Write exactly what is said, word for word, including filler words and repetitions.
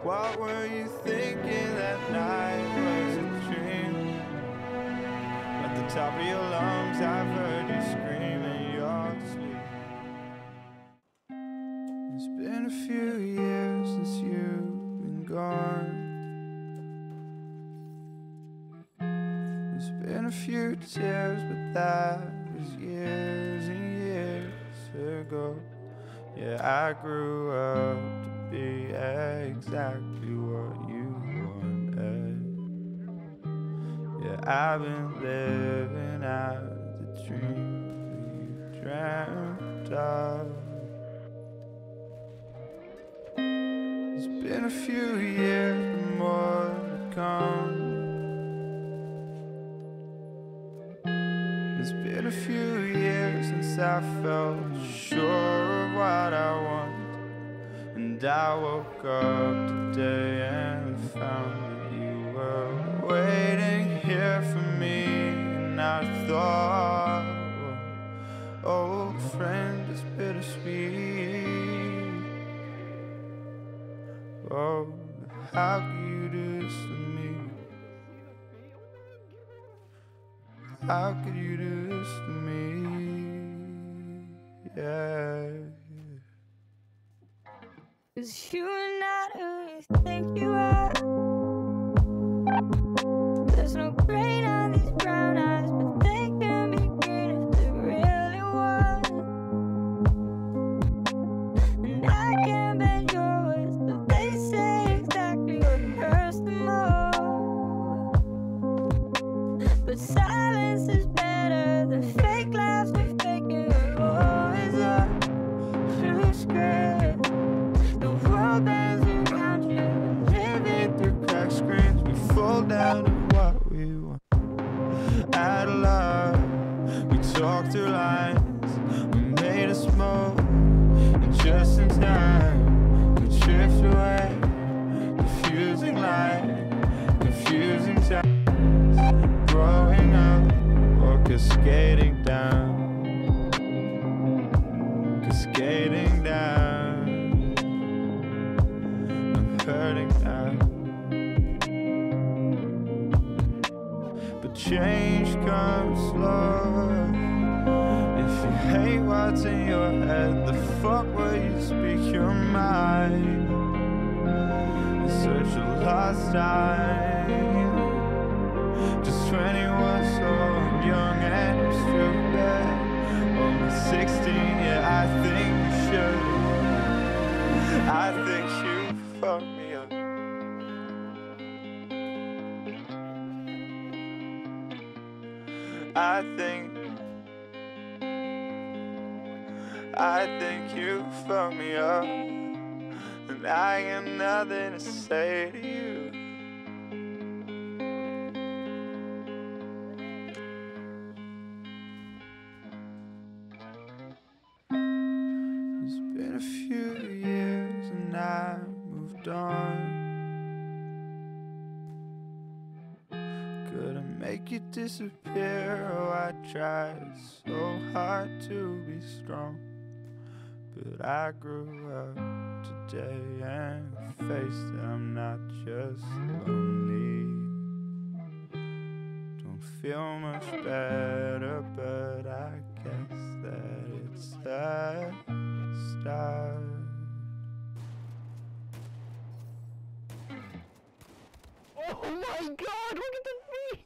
What were you thinking that night was a dream? At the top of your lungs I've heard you scream in your sleep. It's been a few years since you've been gone. There's been a few tears, but that was years and years ago. Yeah, I grew up to be exactly what you wanted. Yeah, I've been living out the dream that you dreamt of. It's been a few years, but more to come. It's been a few years since I felt sure of what I want. And I woke up today and found that you were waiting here for me. And I thought, well, old friend, it's bittersweet. Oh, how could you do this to me? How could you do this to me? Yeah. 'Cause you're not who you think you are. There's no grain on these brown eyes, but they can be green if they really want. And I can't bend your words, but they say exactly what hurts the most. But silence is better than fake laughs and faking it always up. Blue script. The world bends around you, living through Crack screens, we fall down to what we want. Out of love, we talk through lines, we made us move, and just in time, we drift away. Confusing light, confusing times, growing up or cascading down, cascading down. Hurting now, but change comes slow. If you hate what's in your head, the fuck will you speak your mind? In search of lost time. Just twenty-one, so young and stupid. Only sixteen, yeah, I think you should. I think you fuck me up. I think I think you fuck me up, and I got nothing to say to you. It's been a few years and I moved on. Couldn't make you disappear. Oh, I tried so hard to be strong, but I grew up today and faced it. I'm not just lonely. Don't feel much better, but I guess that it's a start. Oh my god, look at